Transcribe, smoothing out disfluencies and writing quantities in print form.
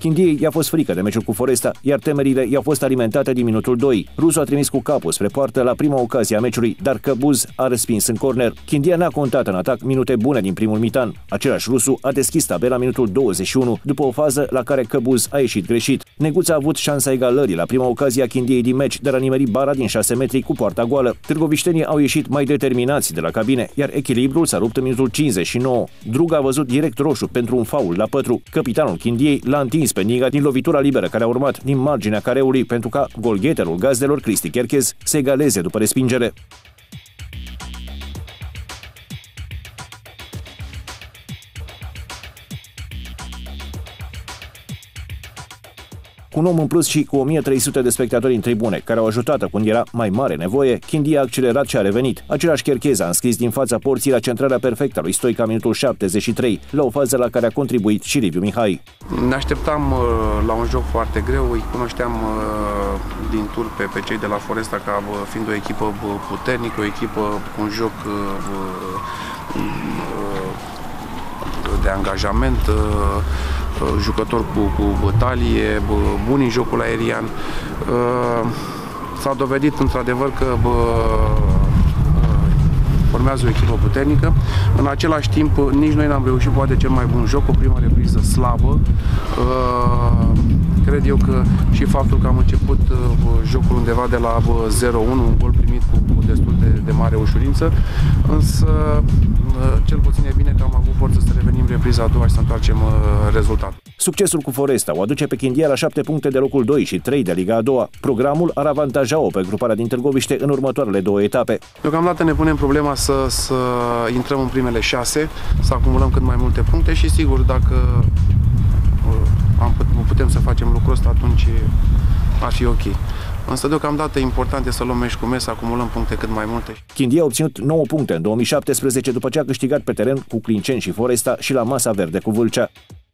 Chindiei i-a fost frică de meciul cu Foresta, iar temerile i-au fost alimentate din minutul 2. Rusul a trimis cu capul spre poartă la prima ocazie a meciului, dar Căbuz a respins în corner. Chindia n-a contat în atac minute bune din primul mitan. Același rusu a deschis tabela minutul 21, după o fază la care Căbuz a ieșit greșit. Neguț a avut șansa egalării la prima ocazie a Chindiei din meci, dar a nimerit bara din 6 metri cu poarta goală. Târgoviștenii au ieșit mai determinați de la cabine, iar echilibrul s-a rupt în minutul 59. Druga a văzut direct roșu pentru un faul la pătru. Capitanul Chindiei l-a întins pe Niga din lovitura liberă care a urmat din marginea careului pentru ca golgheterul gazdelor Cristi Cherchez să egaleze după respingere. Cu un om în plus și cu 1300 de spectatori în tribune, care au ajutat când era mai mare nevoie, Chindia a accelerat și a revenit. Același Cherchez a înscris din fața porții la centrarea perfectă a lui Stoica minutul 73, la o fază la care a contribuit și Liviu Mihai. Ne așteptam la un joc foarte greu, îi cunoșteam din tur pe cei de la Foresta ca fiind o echipă puternică, o echipă cu un joc de angajament, jucători cu bătalie, buni în jocul aerian. S-a dovedit într-adevăr că formează o echipă puternică. În același timp, nici noi n-am reușit poate cel mai bun joc, o primă repriză slabă. Cred eu că și faptul că am început jocul undeva de la 0-1, un gol primit cu destul de mare ușurință, însă cel puțin e bine că am avut forță să revenim repriza a doua și să întoarcem rezultatul. Succesul cu Foresta o aduce pe Chindia la 7 puncte de locul 2 și 3 de Liga a doua. Programul ar avantaja-o pe gruparea din Târgoviște în următoarele 2 etape. Deocamdată ne punem problema să intrăm în primele 6, să acumulăm cât mai multe puncte și sigur dacă putem să facem lucrul ăsta, atunci ar fi ok. Însă deocamdată important e să luăm meci cu meci, să acumulăm puncte cât mai multe. Chindia a obținut 9 puncte în 2017 după ce a câștigat pe teren cu Clinceni și Foresta și la Masa Verde cu Vâlcea.